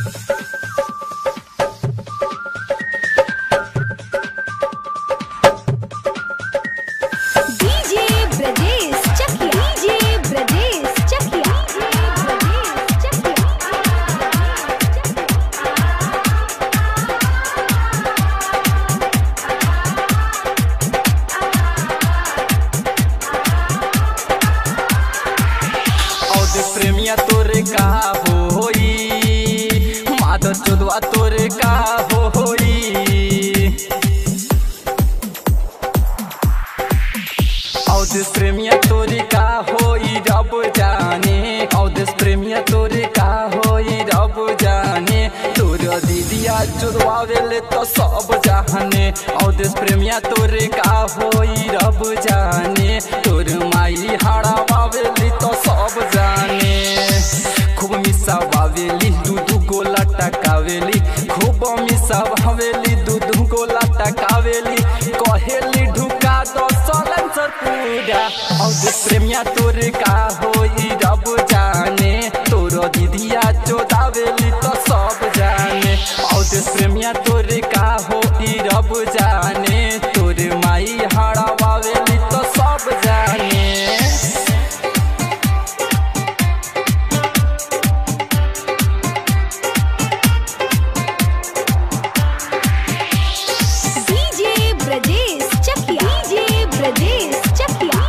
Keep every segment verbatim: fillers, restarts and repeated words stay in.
DJ Brajesh Chakiya DJ Brajesh Chakiya प्रेमिया तोरे का होई माधव चोदवा तोरे का होई औदेश प्रेमिया तोरे का होई रब जाने औदेश प्रेमिया तोरे का होई रब जाने तोर दीदिया चोदवावेले तो सब जाने औदेश प्रेमिया तोरे का होई रब जाने तोर माई हाड़ावेली तो सब जाने खूब मिसा बावेली दूध गोला टकावेली खूब मिसा बावेली दूध गोला टकावेली कहेली ढुका दो सलेंसर पूरा औदेश प्रेमिया तोरे का होई रब जाने तोर दीदिया चोदावेली तो सब जाने औदेश प्रेमिया तोरे का होई रब जाने तोर माई हाड़ावेली तो सब जाने डीजे ब्रजेश चकिया डीजे ब्रजेश चकिया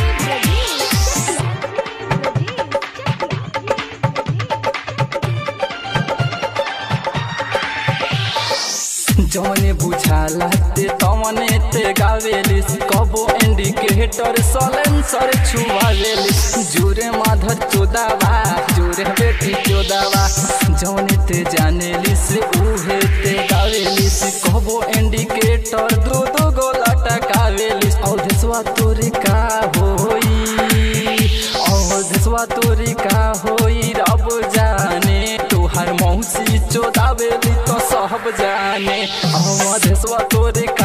जौने बुझाला ते तमने ते गावेलिस कबो इंडिकेटर सलेंसर छुआवेलिस जोरे माधर चोदावा जोरे बेटी चोदावा जौने ते जानेलिस उहे ते गावेलिस कबो इंडिकेटर दो दो गोला टकावेलिस औदेशवा तोरे का होई औदेशवा तोरे का होई रब जाने तोहर मौसी चोदावेली तो सब जाने औदेशवा तोरे का